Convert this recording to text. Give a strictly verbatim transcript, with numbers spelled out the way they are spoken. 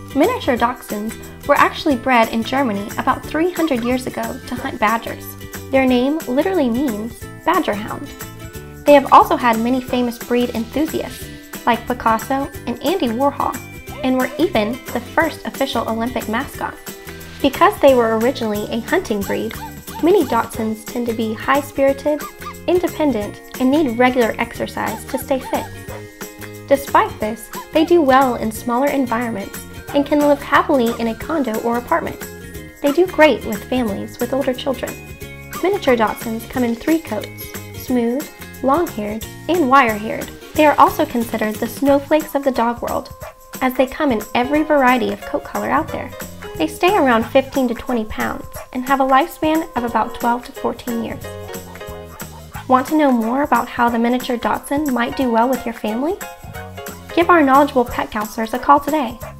Miniature Dachshunds were actually bred in Germany about three hundred years ago to hunt badgers. Their name literally means badger hound. They have also had many famous breed enthusiasts like Picasso and Andy Warhol, and were even the first official Olympic mascot. Because they were originally a hunting breed, Mini Dachshunds tend to be high-spirited, independent, and need regular exercise to stay fit. Despite this, they do well in smaller environments and can live happily in a condo or apartment. They do great with families with older children. Miniature Dachshunds come in three coats: smooth, long-haired, and wire-haired. They are also considered the snowflakes of the dog world, as they come in every variety of coat color out there. They stay around fifteen to twenty pounds and have a lifespan of about twelve to fourteen years. Want to know more about how the miniature Dachshund might do well with your family? Give our knowledgeable pet counselors a call today.